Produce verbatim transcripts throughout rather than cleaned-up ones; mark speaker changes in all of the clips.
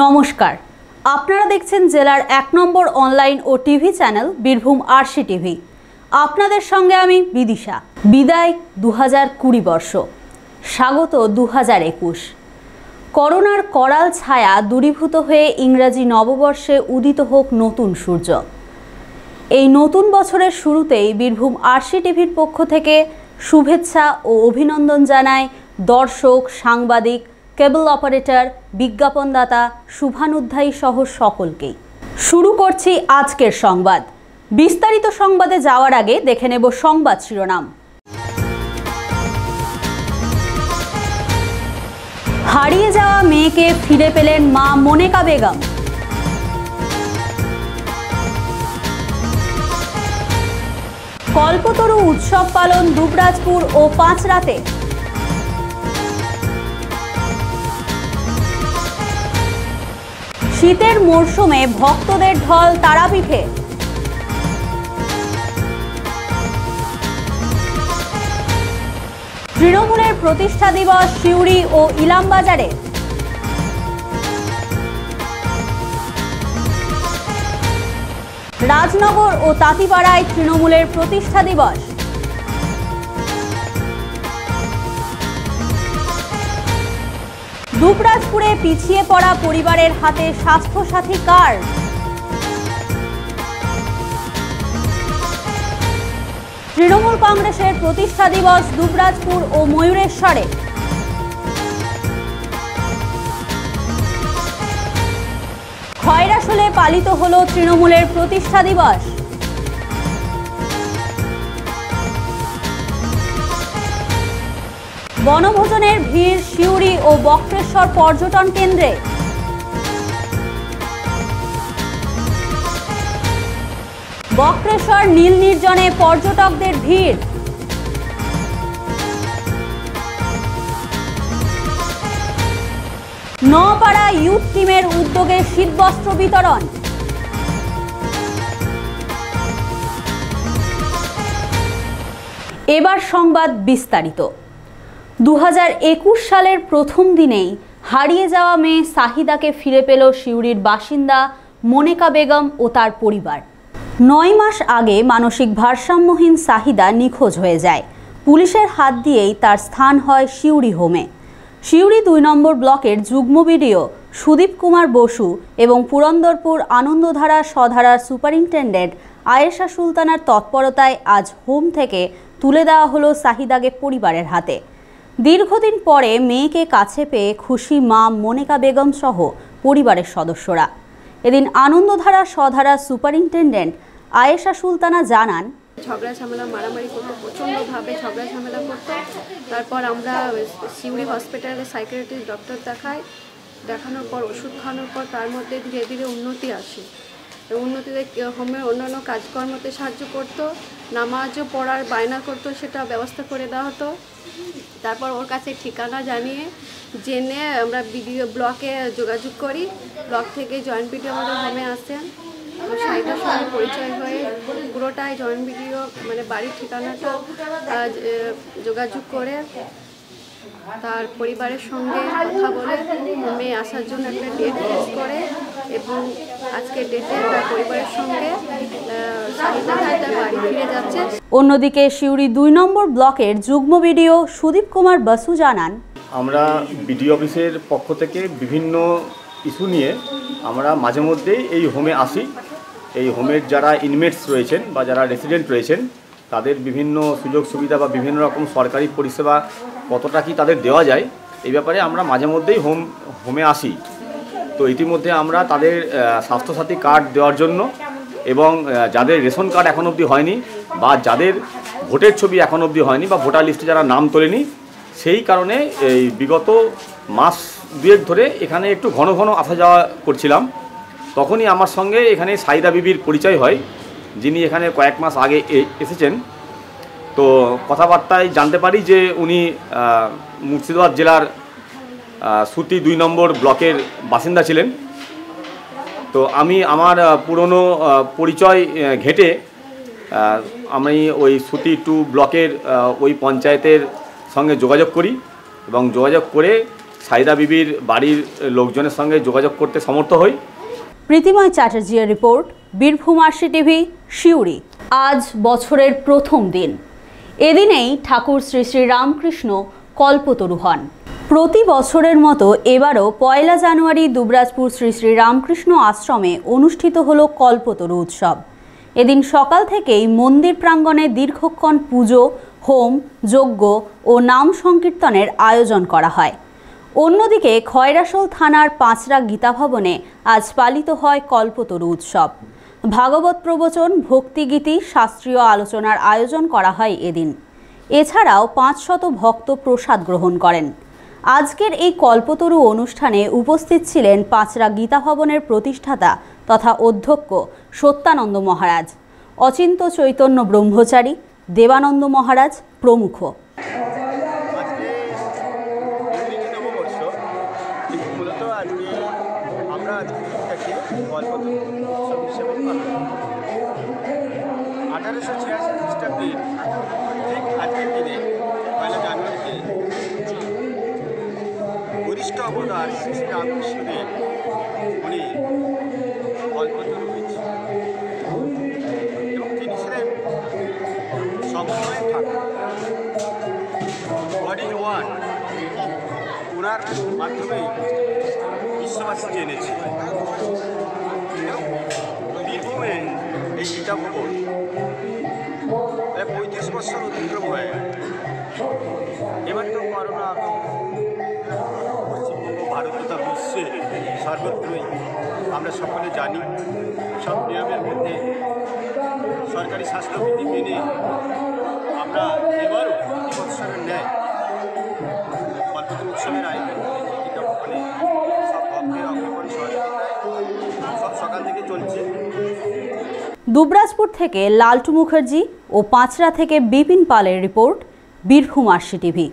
Speaker 1: নমস্কার, আপনারা দেখছেন জেলার এক নম্বর অনলাইন ও TV channel Birbhum RC TV. আপনাদের সঙ্গে আমি বিদিশা। বিদায় দু হাজার কুড়ি বর্ষ, স্বাগত দু হাজার একুশ। করোনার করাল ছায়া দূরীভূত হয়ে ইংরাজি নববর্ষে উদিত হোক নতুন সূর্য। এই নতুন বছরের শুরুতেই বীরভূম আরসি টিভির পক্ষ থেকে শুভেচ্ছা ও অভিনন্দন জানায় দর্শক, সাংবাদিক, কেবল অপারেটর, বিজ্ঞাপনদাতা, শুভানুধ্যায়ী সহ সকলকেই। শুরু করছি আজকের সংবাদ। বিস্তারিত সংবাদে যাওয়ার আগে দেখে নেব সংবাদ শিরোনাম। হারিয়ে যাওয়া মেয়েকে ফিরে পেলেন মা মনেকা বেগম। কল্পতরু উৎসব পালন দুবরাজপুর ও পাঁচরাতে। শীতের মরশুমে ভক্তদের ঢল তারাপীঠে। তৃণমূলের প্রতিষ্ঠা দিবস সিউড়ি ও ইলামবাজারে। রাজনগর ও তাঁতিপাড়ায় তৃণমূলের প্রতিষ্ঠা দিবস। দুবরাজপুরে পিছিয়ে পড়া পরিবারের হাতে স্বাস্থ্যসাথী কার্ড। তৃণমূল কংগ্রেসের প্রতিষ্ঠা দিবস দুবরাজপুর ও ময়ূরেশ্বরে। খয়রাশোলে পালিত হল তৃণমূলের প্রতিষ্ঠা দিবস। বনভোজনের ভিড় সিউড়ি ও বক্রেশ্বর পর্যটন কেন্দ্রে। বক্রেশ্বর নীল নির্জনে পর্যটকদের ভিড়। নপাড়া ইউথ টিমের উদ্যোগে শীতবস্ত্র বিতরণ। এবার সংবাদ বিস্তারিত। দু হাজার একুশ সালের প্রথম দিনেই হারিয়ে যাওয়া মেয়ে সাহিদাকে ফিরে পেল সিউড়ির বাসিন্দা মনেকা বেগম ও তার পরিবার। নয় মাস আগে মানসিক ভারসাম্যহীন সাহিদা নিখোঁজ হয়ে যায়। পুলিশের হাত দিয়েই তার স্থান হয় সিউড়ি হোমে। সিউড়ি দুই নম্বর ব্লকের যুগ্ম বিডিও সুদীপ কুমার বসু এবং পুরন্দরপুর আনন্দধারা সধারার সুপারিনটেন্ডেন্ট আয়েশা সুলতানার তৎপরতায় আজ হোম থেকে তুলে দেওয়া হলো সাহিদাকে পরিবারের হাতে। দীর্ঘদিন পরে মেয়েকে কাছে পেয়ে খুশি মা মনেকা বেগম সহ পরিবারের সদস্যরা। এদিন আনন্দধারা সধারা সুপারিনটেন্ডেন্ট আয়েশা সুলতানা জানান,
Speaker 2: ঝগড়া ঝামেলা মারামারি করতো, প্রচণ্ডভাবে ঝগড়া ঝামেলা করতো। তারপর আমরা সিউড়ি হসপিটালে সাইকিয়াট্রিস্ট ডক্টর দেখাই। দেখানোর পর ওষুধ খাওয়ানোর পর তার মধ্যে ধীরে ধীরে উন্নতি আসে। উন্নতিতে হোমের অন্যান্য কাজকর্মতে সাহায্য করতো, নামাজও পড়ার বায়না করতো, সেটা ব্যবস্থা করে দেওয়া হতো। তারপর ওর কাছে ঠিকানা জানিয়ে জেনে আমরা বিডিও ব্লকে যোগাযোগ করি। ব্লক থেকে জয়েন্ট বিডিও আমাদের হোমে আসেন। সাহিদার সঙ্গে পরিচয় হয়ে পুরোটাই জয়েন্ট বিডিও মানে বাড়ির ঠিকানাটা যোগাযোগ করে তার পরিবারের সঙ্গে কথা বলে হোমে আসার জন্য একটা ডেট ফিক্স করে এবং আজকে ডেটে তার পরিবারের সঙ্গে সাহিদা তার বাড়ি ফিরে যাচ্ছে।
Speaker 1: অন্যদিকে সিউড়ি দুই নম্বর ব্লকের যুগ্ম বিডিও সুদীপ কুমার বসু জানান,
Speaker 3: আমরা বিডিও অফিসের পক্ষ থেকে বিভিন্ন ইস্যু নিয়ে আমরা মাঝে মধ্যেই এই হোমে আসি। এই হোমের যারা ইনমেটস রয়েছেন বা যারা রেসিডেন্ট রয়েছেন তাদের বিভিন্ন সুযোগ সুবিধা বা বিভিন্ন রকম সরকারি পরিষেবা কতটা কি তাদের দেওয়া যায় এই ব্যাপারে আমরা মাঝে মধ্যেই হোম হোমে আসি। তো ইতিমধ্যে আমরা তাদের স্বাস্থ্যসাথী কার্ড দেওয়ার জন্য এবং যাদের রেশন কার্ড এখন অবধি হয়নি বা যাদের ভোটের ছবি এখন অবধি হয়নি বা ভোটার লিস্টে যারা নাম তোলেনি, সেই কারণে এই বিগত মাস দুয়েক ধরে এখানে একটু ঘন ঘন আসা যাওয়া করছিলাম। তখনই আমার সঙ্গে এখানে সাহিদা বিবির পরিচয় হয়, যিনি এখানে কয়েক মাস আগে এসেছেন। তো কথাবার্তায় জানতে পারি যে উনি মুর্শিদাবাদ জেলার সুতি দুই নম্বর ব্লকের বাসিন্দা ছিলেন। তো আমি আমার পুরনো পরিচয় ঘেঁটে আমি ওই সুতি টু ব্লকের ওই পঞ্চায়েতের সঙ্গে যোগাযোগ করি এবং যোগাযোগ করে সাহিদা বিবির বাড়ির লোকজনের সঙ্গে যোগাযোগ করতে সমর্থ হই।
Speaker 1: প্রীতিময় চ্যাটার্জির report, Birbhum RC TV, Suri. আজ বছরের প্রথম দিন। এদিনেই ঠাকুর শ্রী শ্রী রামকৃষ্ণ কল্পতরু হন। প্রতি বছরের মতো এবারও পয়লা জানুয়ারি দুবরাজপুর শ্রী শ্রী রামকৃষ্ণ আশ্রমে অনুষ্ঠিত হল কল্পতরু উৎসব। এদিন সকাল থেকেই মন্দির প্রাঙ্গণে দীর্ঘক্ষণ পুজো, হোম, যজ্ঞ ও নাম সংকীর্তনের আয়োজন করা হয়। অন্যদিকে খয়রাশোল থানার পাঁচরা গীতাভবনে আজ পালিত হয় কল্পতরু উৎসব। ভাগবত প্রবচন, ভক্তিগীতি, শাস্ত্রীয় আলোচনার আয়োজন করা হয় এদিন। এছাড়াও পাঁচশত ভক্ত প্রসাদ গ্রহণ করেন। আজকের এই কল্পতরু অনুষ্ঠানে উপস্থিত ছিলেন পাঁচরা গীতাভবনের প্রতিষ্ঠাতা তথা অধ্যক্ষ সত্যানন্দ মহারাজ, অচিন্ত চৈতন্য ব্রহ্মচারী, দেবানন্দ মহারাজ প্রমুখ।
Speaker 4: আঠারোশো ছিয়াশি খ্রিস্টাব্দে ঠিক আজকের দিনে পয়লা জানুয়ারিতে বরিষ্ঠ অবতার শ্রী শ্রী রামকৃষ্ণদেব উনি কল্পতরু হয়েছে এবং তিনি ছিলেন সমন্বয়ের ঠাকুর, গড ইজ ওয়ান। ওনার মাধ্যমেই বিশ্ববাসী জেনেছে। বীরভূমে এই গীতা ভবন পঁয়ত্রিশ বছর অতিক্রম হয়ে গেল। এবার তো করোনা পশ্চিমবঙ্গ, ভারত তথা বিশ্বে সর্বত্রই আমরা সকলে জানি। সব নিয়মের মধ্যে সরকারি স্বাস্থ্যবিধি মেনে আমরা এবারও প্রতি বৎসরের ন্যায় কল্পতরু উৎসবের আয়োজন করেছি। গীতা ভবনে সব ভক্তের অগ্রপরি সহযোগিতায় সব সকাল থেকে চলছে।
Speaker 1: দুবরাজপুর থেকে লালটু মুখার্জি ও পাঁচরা থেকে বিপিন পালের রিপোর্ট, বীরভূম আরসি টিভি।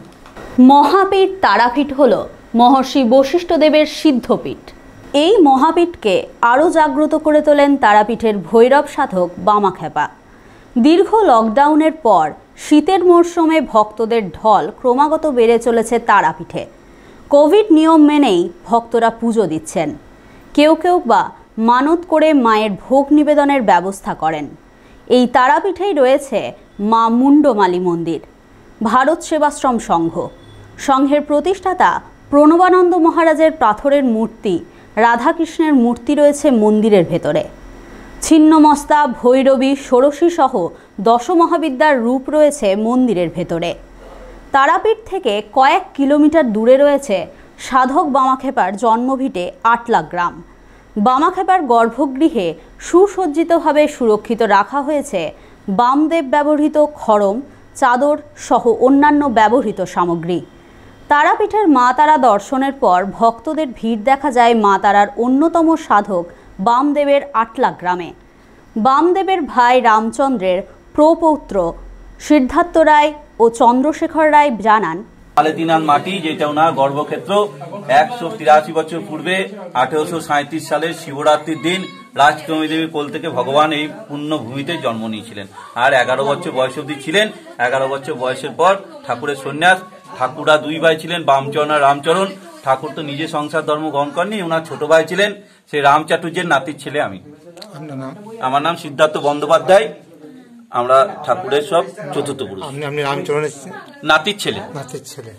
Speaker 1: মহাপীঠ তারাপীঠ হল মহর্ষি বশিষ্ঠদেবের সিদ্ধপীঠ। এই মহাপীঠকে আরও জাগ্রত করে তোলেন তারাপীঠের ভৈরব সাধক বামাখ্যাপা। দীর্ঘ লকডাউনের পর শীতের মরশুমে ভক্তদের ঢল ক্রমাগত বেড়ে চলেছে তারাপীঠে। কোভিড নিয়ম মেনেই ভক্তরা পুজো দিচ্ছেন। কেউ কেউ বা মানত করে মায়ের ভোগ নিবেদনের ব্যবস্থা করেন। এই তারাপীঠেই রয়েছে মা মুন্ডমালী মন্দির। ভারত সেবাশ্রম সংঘ সংঘের প্রতিষ্ঠাতা প্রণবানন্দ মহারাজের পাথরের মূর্তি, রাধাকৃষ্ণের মূর্তি রয়েছে মন্দিরের ভেতরে। ছিন্নমস্তা, ভৈরবী, ষোড়শী সহ দশমহাবিদ্যার রূপ রয়েছে মন্দিরের ভেতরে। তারাপীঠ থেকে কয়েক কিলোমিটার দূরে রয়েছে সাধক বামাখ্যাপার জন্মভিটে আটলা গ্রাম। বামাখ্যাপার গর্ভগৃহে সুসজ্জিতভাবে সুরক্ষিত রাখা হয়েছে বামদেব ব্যবহৃত খড়ম, চাদর সহ অন্যান্য ব্যবহৃত সামগ্রী। তারাপীঠের মা তারা দর্শনের পর ভক্তদের ভিড় দেখা যায় মা তারার অন্যতম সাধক বামদেবের আটলা গ্রামে। বামদেবের ভাই রামচন্দ্রের প্রপৌত্র সিদ্ধার্থ রায় ও চন্দ্রশেখর রায় জানান,
Speaker 5: মালেতিনান মাটি, যেটা ওনার গর্ভক্ষেত্র। একশো তিরাশি বছর পূর্বে আঠেরোশো সাঁত্রিশ সালের শিবরাত্রির দিন রাজকুমারী দেবীর কোল থেকে ভগবান এই পুণ্যভূমিতে জন্ম নিয়েছিলেন। আর এগারো বছর বয়স অবধি ছিলেন। এগারো বছর বয়সের পর ঠাকুরের সন্ন্যাস। ঠাকুরা দুই ভাই ছিলেন, বামচরণ আর রামচরণ। ঠাকুর তো নিজে সংসার ধর্ম গ্রহণ করেননি, ওনার ছোট ভাই ছিলেন সেই রামচাটুর্যের নাতির ছেলে আমি। আমার নাম সিদ্ধার্থ বন্দ্যোপাধ্যায়। আমরা ঠাকুরের সব চতুর্থ পুরুষ।
Speaker 6: আপনি রামচরণের
Speaker 5: নাতির ছেলে।
Speaker 6: নাতির ছেলে।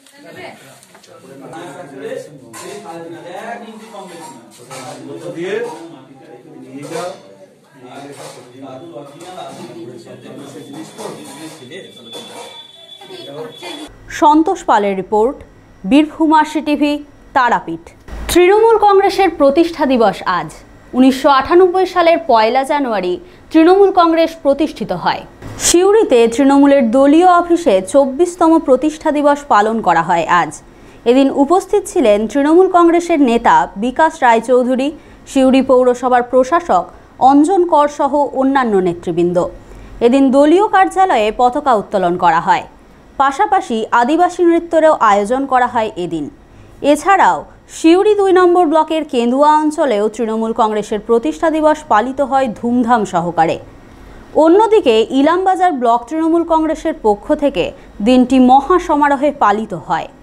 Speaker 1: সন্তোষ পালের report, Birbhum RC TV, Tarapith. Trinamool কংগ্রেসের প্রতিষ্ঠা দিবস আজ। উনিশশো আটানব্বই সালের পয়লা জানুয়ারি তৃণমূল কংগ্রেস প্রতিষ্ঠিত হয়। সিউড়িতে তৃণমূলের দলীয় অফিসে চব্বিশতম প্রতিষ্ঠা দিবস পালন করা হয় আজ। এদিন উপস্থিত ছিলেন তৃণমূল কংগ্রেসের নেতা বিকাশ রায়চৌধুরী, সিউড়ি পৌরসভার প্রশাসক অঞ্জন কর সহ অন্যান্য নেতৃবৃন্দ। এদিন দলীয় কার্যালয়ে পতাকা উত্তোলন করা হয়। পাশাপাশি আদিবাসী নৃত্যেরও আয়োজন করা হয় এদিন। এছাড়াও সিউড়ি দুই নম্বর ব্লকের কেন্দুয়া অঞ্চলেও তৃণমূল কংগ্রেসের প্রতিষ্ঠা দিবস পালিত হয় ধুমধাম সহকারে। অন্যদিকে ইলামবাজার ব্লক তৃণমূল কংগ্রেসের পক্ষ থেকে দিনটি মহা সমারোহে পালিত হয়।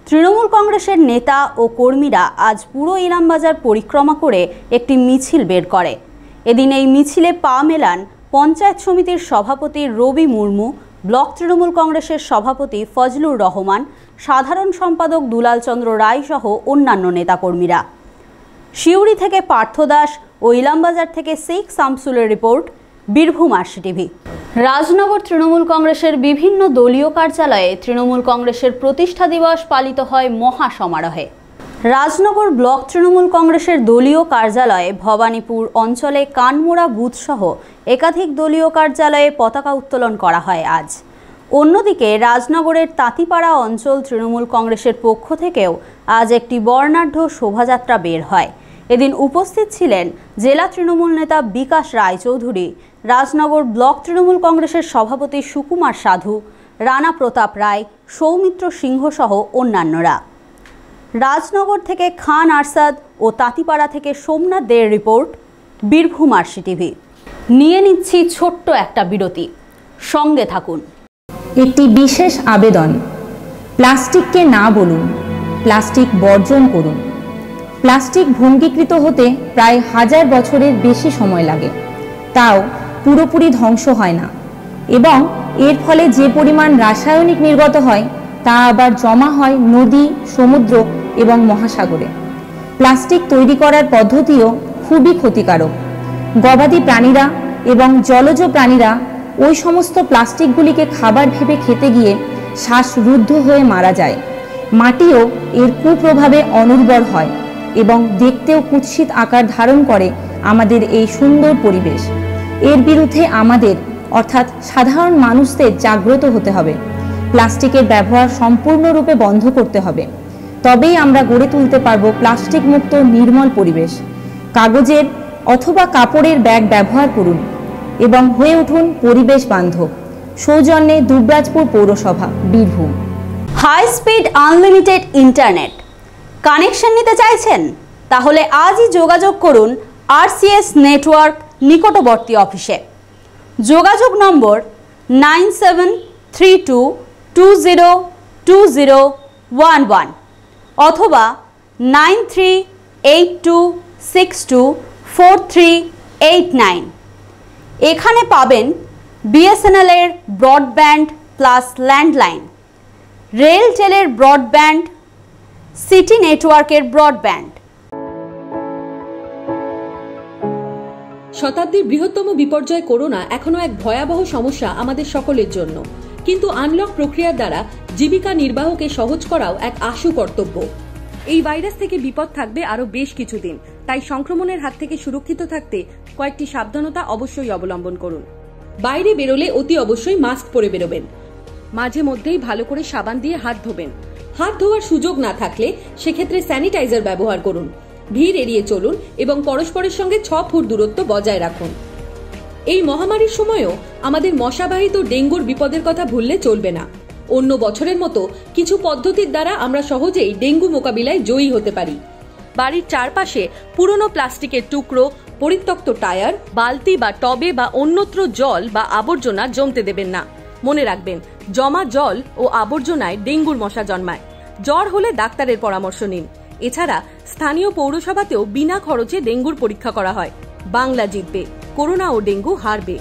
Speaker 1: তৃণমূল কংগ্রেসের নেতা ও কর্মীরা আজ পুরো ইলামবাজার পরিক্রমা করে একটি মিছিল বের করে। এদিন এই মিছিলে পা মেলান পঞ্চায়েত সমিতির সভাপতি রবি মুর্মু, ব্লক তৃণমূল কংগ্রেসের সভাপতি ফজলুর রহমান, সাধারণ সম্পাদক দুলাল চন্দ্র রায় সহ অন্যান্য নেতাকর্মীরা। সিউড়ি থেকে পার্থ দাস ও ইলামবাজার থেকে শেখ শামসুলের report, Birbhum RC TV. Rajnagar Trinamool কংগ্রেসের বিভিন্ন দলীয় কার্যালয়ে তৃণমূল কংগ্রেসের প্রতিষ্ঠা দিবস পালিত হয় মহা সমারোহে। রাজনগর ব্লক তৃণমূল কংগ্রেসের দলীয় কার্যালয়ে ভবানীপুর অঞ্চলে কানমোড়া বুথসহ একাধিক দলীয় কার্যালয়ে পতাকা উত্তোলন করা হয় আজ। অন্যদিকে রাজনগরের তাঁতিপাড়া অঞ্চল তৃণমূল কংগ্রেসের পক্ষ থেকেও আজ একটি বর্ণাঢ্য শোভাযাত্রা বের হয়। এদিন উপস্থিত ছিলেন জেলা তৃণমূল নেতা বিকাশ রায়চৌধুরী, রাজনগর ব্লক তৃণমূল কংগ্রেসের সভাপতি সুকুমার সাধু, রানা প্রতাপ রায়, সৌমিত্র সিংহ সহ অন্যান্যরা। রাজনগর থেকে খান আরসাদ ও তাঁতিপাড়া থেকে সোমনাথ দের রিপোর্ট, বীরভূম আরসি টিভি। নিয়ে নিচ্ছি ছোট্ট একটা বিরতি, সঙ্গে থাকুন।
Speaker 6: একটি বিশেষ আবেদন, প্লাস্টিককে না বলুন, প্লাস্টিক বর্জন করুন। প্লাস্টিক ভঙ্গীকৃত হতে প্রায় হাজার বছরের বেশি সময় লাগে, তাও পুরোপুরি ধ্বংস হয় না, এবং এর ফলে যে পরিমাণ রাসায়নিক নির্গত হয় তা আবার জমা হয় নদী, সমুদ্র এবং মহাসাগরে। প্লাস্টিক তৈরি করার পদ্ধতিও খুবই ক্ষতিকারক। গবাদি প্রাণীরা এবং জলজ প্রাণীরা ওই সমস্ত প্লাস্টিকগুলিকে খাবার ভেবে খেতে গিয়ে শ্বাসরুদ্ধ হয়ে মারা যায়। মাটিও এর কুপ্রভাবে অনুর্বর হয় এবং দেখতেও কুৎসিত আকার ধারণ করে আমাদের এই সুন্দর পরিবেশ। এর বিরুদ্ধে আমাদের অর্থাৎ সাধারণ মানুষদের জাগ্রত হতে হবে। প্লাস্টিকের ব্যবহার সম্পূর্ণরূপে বন্ধ করতে হবে, তবেই আমরা গড়ে তুলতে পারব প্লাস্টিক মুক্ত নির্মল পরিবেশ। কাগজের অথবা কাপড়ের ব্যাগ ব্যবহার করুন এবং হয়ে উঠুন পরিবেশ বান্ধব। সৌজন্যে দুবরাজপুর পৌরসভা, Birbhum.
Speaker 1: High speed unlimited internet connection নিতে চাইছেন? তাহলে আজই যোগাযোগ করুন আরসিএস নেটওয়ার্ক নিকটবর্তী অফিসে। যোগাযোগ নম্বর nine seven three two two zero two zero one one অথবা nine three eight two six two four three eight nine. এখানে পাবেন বিএসএনএল এর ব্রডব্যান্ড প্লাস ল্যান্ডলাইন, রেলটেলের ব্রডব্যান্ড, সিটি নেটওয়ার্কের ব্রডব্যান্ড।
Speaker 7: শতাব্দীর বৃহত্তম বিপর্যয় করোনা এখনো এক ভয়াবহ সমস্যা আমাদের সকলের জন্য, কিন্তু আনলক প্রক্রিয়ার দ্বারা জীবিকা নির্বাহকে সহজ করাও এক আশু কর্তব্য। এই ভাইরাস থেকে বিপদ থাকবে আরো বেশ কিছুদিন, তাই সংক্রমণের হাত থেকে সুরক্ষিত থাকতে কয়েকটি সাবধানতা অবশ্যই অবলম্বন করুন। বাইরে বেরোলে অতি অবশ্যই মাস্ক পরে বেরোবেন। মাঝে মধ্যেই ভালো করে সাবান দিয়ে হাত ধোবেন। হাত ধোয়ার সুযোগ না থাকলে সেক্ষেত্রে স্যানিটাইজার ব্যবহার করুন। ভিড় এড়িয়ে চলুন এবং পরস্পরের সঙ্গে ছ ফুট দূরত্ব বজায় রাখুন। এই মহামারীর সময়ও আমাদের মশাবাহিত ডেঙ্গুর বিপদের কথা ভুললে চলবে না। অন্য বছরের মতো কিছু পদ্ধতির দ্বারা আমরা সহজেই ডেঙ্গু মোকাবিলায় জয়ী হতে পারি। বাড়ির চারপাশে পুরনো প্লাস্টিকের টুকরো, পরিত্যক্ত টায়ার, বালতি বা টবে বা অন্যত্র জল বা আবর্জনা জমতে দেবেন না। মনে রাখবেন, জমা জল ও আবর্জনায় ডেঙ্গুর মশা জন্মায়। জ্বর হলে ডাক্তারের পরামর্শ নিন। এছাড়া স্থানীয় পৌরসভাতেও বিনা খরচে ডেঙ্গুর পরীক্ষা করা হয়। বাংলা জিতবে, করোনা ও ডেঙ্গু হারবে।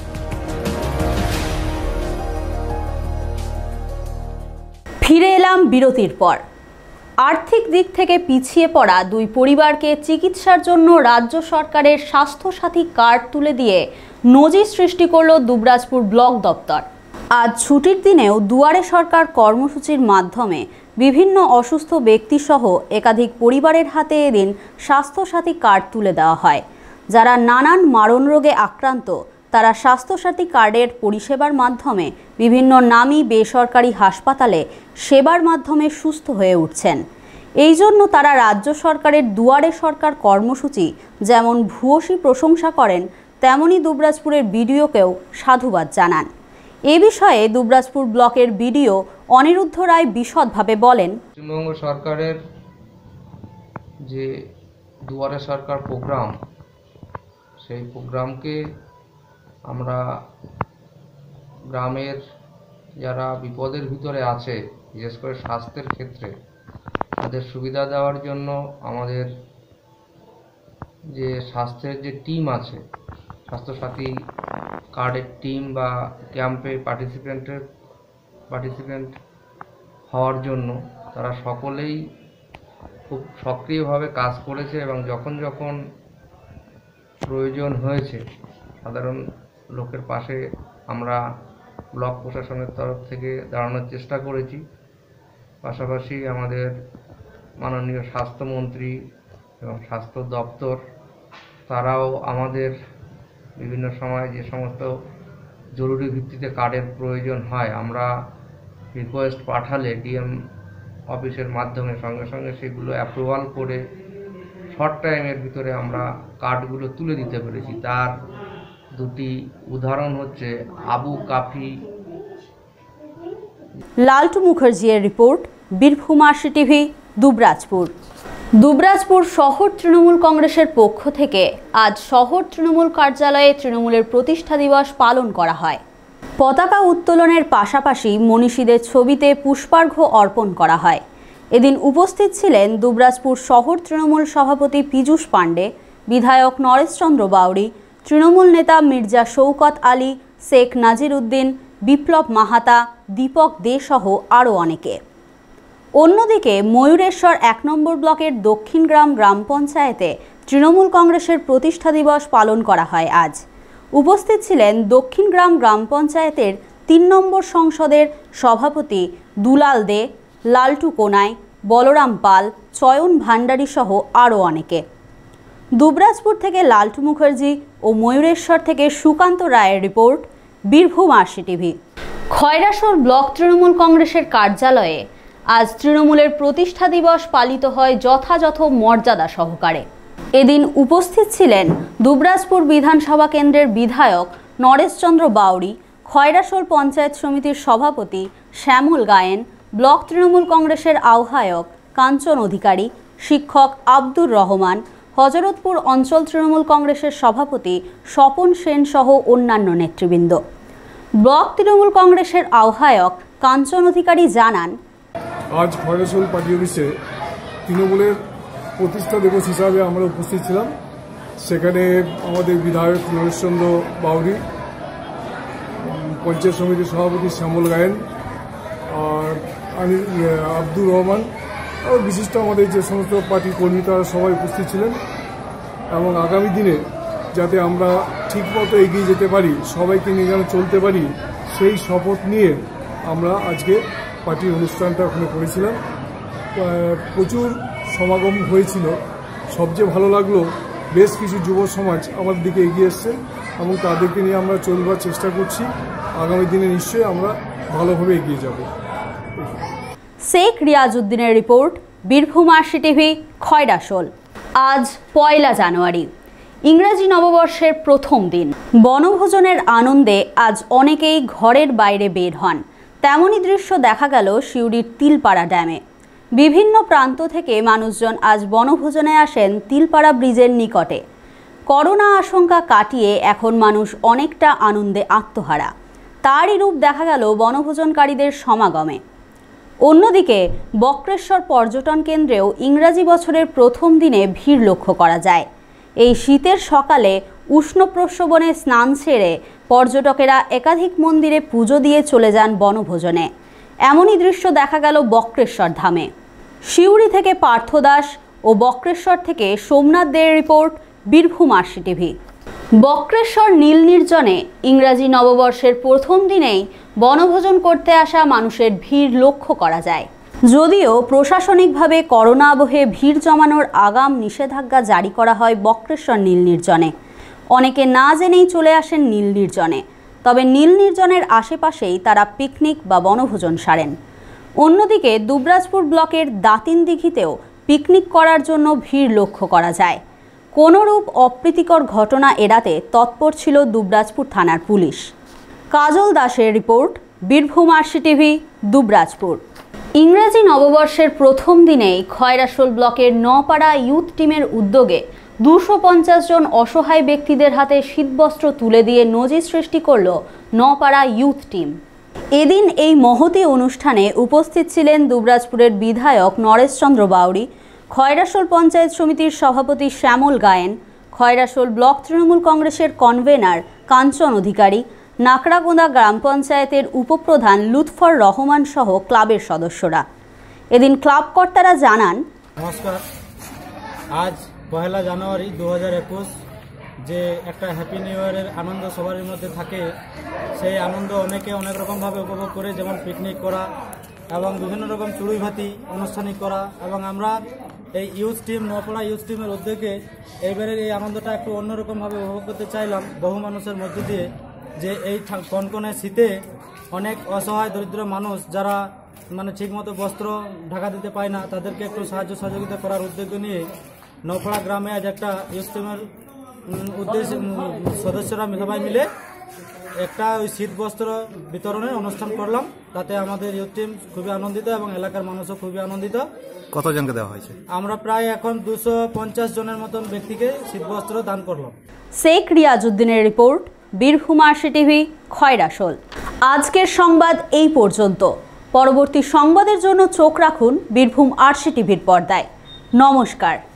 Speaker 1: ফিরে এলাম বিরতির পর। আর্থিক দিক থেকে পিছিয়ে পড়া দুই পরিবারকে চিকিৎসার জন্য রাজ্য সরকারের স্বাস্থ্যসাথী কার্ড তুলে দিয়ে নজির সৃষ্টি করল দুবরাজপুর ব্লক দপ্তর। আজ ছুটির দিনেও দুয়ারে সরকার কর্মসূচির মাধ্যমে বিভিন্ন অসুস্থ ব্যক্তিসহ একাধিক পরিবারের হাতে এদিন স্বাস্থ্যসাথী কার্ড তুলে দেওয়া হয়। যারা নানান মারণ রোগে আক্রান্ত তারা স্বাস্থ্যসাথী কার্ডের পরিষেবার মাধ্যমে বিভিন্ন নামী বেসরকারি হাসপাতালে সেবার মাধ্যমে সুস্থ হয়ে উঠছেন। এই জন্য তারা রাজ্য সরকারের দুয়ারে সরকার কর্মসূচি যেমন ভূয়সী প্রশংসা করেন, তেমনই দুবরাজপুরের বিডিওকেও সাধুবাদ জানান। এ বিষয়ে দুবরাজপুর ব্লকের বিডিও অনিরুদ্ধ রায় বিশদভাবে বলেন,
Speaker 8: পশ্চিমবঙ্গ সরকারের যে দুয়ারে সরকার প্রোগ্রাম, সেই প্রোগ্রামকে আমরা গ্রামের যারা বিপদের ভিতরে আছে, বিশেষ করে স্বাস্থ্যের ক্ষেত্রে, তাদের সুবিধা দেওয়ার জন্য আমাদের যে স্বাস্থ্যের যে টিম আছে, স্বাস্থ্যসাথী কার্ডের টিম বা ক্যাম্পে পার্টিসিপেন্টের পার্টিসিপেন্ট হওয়ার জন্য তারা সকলেই খুব সক্রিয়ভাবে কাজ করেছে এবং যখন যখন প্রয়োজন হয়েছে সাধারণ লোকের পাশে আমরা ব্লক প্রশাসনের তরফ থেকে দাঁড়ানোর চেষ্টা করেছি। পাশাপাশি আমাদের মাননীয় স্বাস্থ্যমন্ত্রী এবং স্বাস্থ্য দপ্তর তারাও আমাদের বিভিন্ন সময় যে সমস্ত জরুরি ভিত্তিতে কার্ডের প্রয়োজন হয় আমরা রিকোয়েস্ট পাঠালে ডিএম অফিসের মাধ্যমে সঙ্গে সঙ্গে সেগুলো অ্যাপ্রুভাল করে শর্ট টাইমের ভিতরে আমরা কার্ডগুলো তুলে দিতে পেরেছি। তার দুটি উদাহরণ হচ্ছে আবু কাফি।
Speaker 1: লালটু মুখার্জির report, Birbhum RC TV, Dubrajpur. Dubrajpur শহর তৃণমূল কংগ্রেসের পক্ষ থেকে আজ শহর তৃণমূল কার্যালয়ে তৃণমূলের প্রতিষ্ঠা দিবস পালন করা হয়। পতাকা উত্তোলনের পাশাপাশি মনীষীদের ছবিতে পুষ্পার্ঘ্য অর্পণ করা হয়। এদিন উপস্থিত ছিলেন দুবরাজপুর শহর তৃণমূল সভাপতি পীযূষ পাণ্ডে, বিধায়ক নরেশচন্দ্র বাউরি, তৃণমূল নেতা মির্জা শৌকত আলী, শেখ নাজির উদ্দিন, বিপ্লব মাহাতা, দীপক দে সহ আরও অনেকে। অন্যদিকে ময়ূরেশ্বর এক নম্বর ব্লকের দক্ষিণগ্রাম গ্রাম পঞ্চায়েতে তৃণমূল কংগ্রেসের প্রতিষ্ঠা দিবস পালন করা হয় আজ। উপস্থিত ছিলেন দক্ষিণগ্রাম গ্রাম পঞ্চায়েতের তিন নম্বর সংসদের সভাপতি দুলাল দে, লালটু কোনাই, বলরাম পাল, চয়ন ভান্ডারী সহ আরও অনেকে। দুবরাজপুর থেকে লালটু মুখার্জি ও ময়ূরেশ্বর থেকে সুকান্ত রায়ের report, Birbhum RC TV. Khoyrasol block Trinamool কংগ্রেসের কার্যালয়ে আজ তৃণমূলের প্রতিষ্ঠা দিবস পালিত হয় যথাযথ মর্যাদা সহকারে। এদিন উপস্থিত ছিলেন দুবরাজপুর বিধানসভা কেন্দ্রের বিধায়ক নরেশচন্দ্র বাউরি, খয়রাশোল পঞ্চায়েত সমিতির সভাপতি শ্যামল গায়েন, ব্লক তৃণমূল কংগ্রেসের আহ্বায়ক কাঞ্চন অধিকারী, শিক্ষক আব্দুর রহমান, হজরতপুর অঞ্চল তৃণমূল কংগ্রেসের সভাপতি স্বপন সেন সহ অন্যান্য নেতৃবৃন্দ। ব্লক তৃণমূল কংগ্রেসের আহ্বায়ক কাঞ্চন অধিকারী জানান,
Speaker 9: আজ খয়রাশোল পার্টি অফিসে তৃণমূলের প্রতিষ্ঠা দিবস হিসাবে আমরা উপস্থিত ছিলাম। সেখানে আমাদের বিধায়ক নরেশচন্দ্র বাউরি, পঞ্চায়েত সমিতির সভাপতি শ্যামল গায়েন, আর আমি আব্দুর রহমান, আর বিশিষ্ট আমাদের যে সমস্ত পার্টি কর্মী তারা সবাই উপস্থিত ছিলেন। এবং আগামী দিনে যাতে আমরা ঠিকমতো এগিয়ে যেতে পারি, সবাইকে নিয়ে যেন চলতে পারি, সেই শপথ নিয়ে আমরা আজকে পার্টির অনুষ্ঠানটা ওখানে করেছিলাম। প্রচুর সমাগম হয়েছিল। সবচেয়ে ভালো লাগলো বেশ কিছু যুব সমাজ আমাদের দিকে এগিয়ে এসছে এবং তাদেরকে নিয়ে আমরা চলবার চেষ্টা করছি। আগামী দিনে নিশ্চয়ই আমরা ভালোভাবে এগিয়ে যাব।
Speaker 1: শেখ রিয়াজউদ্দিনের report, Birbhum RC TV, Khoyrasol. আজ পয়লা জানুয়ারি, ইংরেজি নববর্ষের প্রথম দিন। বনভোজনের আনন্দে আজ অনেকেই ঘরের বাইরে বের হন। তেমনই দৃশ্য দেখা গেল সিউড়ির তিলপাড়া ড্যামে। বিভিন্ন প্রান্ত থেকে মানুষজন আজ বনভোজনে আসেন তিলপাড়া ব্রিজের নিকটে। করোনা আশঙ্কা কাটিয়ে এখন মানুষ অনেকটা আনন্দে আত্মহারা। তারই রূপ দেখা গেল বনভোজনকারীদের সমাগমে। অন্যদিকে বক্রেশ্বর পর্যটন কেন্দ্রেও ইংরাজি বছরের প্রথম দিনে ভিড় লক্ষ্য করা যায়। এই শীতের সকালে উষ্ণ প্রস্রবণে স্নান সেরে পর্যটকেরা একাধিক মন্দিরে পুজো দিয়ে চলে যান বনভোজনে। এমনই দৃশ্য দেখা গেল বক্রেশ্বর ধামে। সিউড়ি থেকে পার্থ দাস ও বক্রেশ্বর থেকে সোমনাথ দের report, Birbhum RC TV. Bakreshwar নীল নির্জনে ইংরাজি নববর্ষের প্রথম দিনেই বনভোজন করতে আসা মানুষের ভিড় লক্ষ্য করা যায়। যদিও প্রশাসনিকভাবে করোনা আবহে ভিড় জমানোর আগাম নিষেধাজ্ঞা জারি করা হয় বক্রেশ্বর নীল নির্জনে। অনেকে না জেনেই চলে আসেন নীল নির্জনে, তবে নীল নির্জনের আশেপাশেই তারা পিকনিক বা বনভোজন সারেন। অন্যদিকে দুবরাজপুর ব্লকের দাতিন দিঘিতেও পিকনিক করার জন্য ভিড় লক্ষ্য করা যায়। কোনোরূপ অপ্রীতিকর ঘটনা এড়াতে তৎপর ছিল দুবরাজপুর থানার পুলিশ। কাজল দাসের report, Birbhum RC TV, Dubrajpur. ইংরেজি নববর্ষের প্রথম দিনেই খয়রাশোল ব্লকের নপাড়া ইউথ টিমের উদ্যোগে দুশো পঞ্চাশ জন অসহায় ব্যক্তিদের হাতে শীতবস্ত্র তুলে দিয়ে নজির সৃষ্টি করল নপাড়া ইউথ টিম। এদিন এই মহতী অনুষ্ঠানে উপস্থিত ছিলেন দুবরাজপুরের বিধায়ক নরেশচন্দ্র বাউরি, খয়রাশোল পঞ্চায়েত সমিতির সভাপতি শ্যামল গায়েন, খয়রাশোল ব্লক তৃণমূল কংগ্রেসের কনভেনার কাঞ্চন অধিকারী, নাকড়াগোঁদা গ্রাম পঞ্চায়েতের উপপ্রধান লুৎফর রহমান সহ ক্লাবের সদস্যরা। এদিন ক্লাব কর্তারা জানান,
Speaker 10: নমস্কার। আজ পয়লা জানুয়ারি দু হাজার একুশ যে একটা হ্যাপি নিউ ইয়ারের আনন্দ সবার মধ্যে থাকে, সেই আনন্দ অনেকে অনেক রকমভাবে উপভোগ করে, যেমন পিকনিক করা এবং বিভিন্ন রকম চুড়ুই ভাতি আনুষ্ঠানিক করা। এবং আমরা এই ইউথ টিম নপাড়া ইউথ টিমের উদ্যোগে এইবারের এই আনন্দটা একটু অন্যরকমভাবে উপভোগ করতে চাইলাম বহু মানুষের মধ্য দিয়ে, যে এই কনকনে শীতে অনেক অসহায় দরিদ্র মানুষ যারা মানে ঠিকমতো বস্ত্র ঢাকা দিতে পায় না, তাদেরকে একটু সাহায্য সহযোগিতা করার উদ্যোগ নিয়ে নপাড়া গ্রামে আজ একটা ইউথ টিমের উদ্দেশ্যে সদস্যরা সবাই মিলে একটা ওই শীত বস্ত্র বিতরণের অনুষ্ঠান করলাম। তাতে আমাদের ইউথ টিম খুবই আনন্দিত এবং এলাকার মানুষও খুবই আনন্দিত।
Speaker 11: কতজনকে দেওয়া হয়েছে?
Speaker 10: আমরা প্রায় এখন দুশো পঞ্চাশ জনের মতন ব্যক্তিকে শীত বস্ত্র দান করলাম।
Speaker 1: শেখ রিয়াজউদ্দিনের report, Birbhum RC TV, Khoyrasol. আজকের সংবাদ এই পর্যন্ত। পরবর্তী সংবাদের জন্য চোখ রাখুন বীরভূম আরসি টিভির পর্দায়। নমস্কার।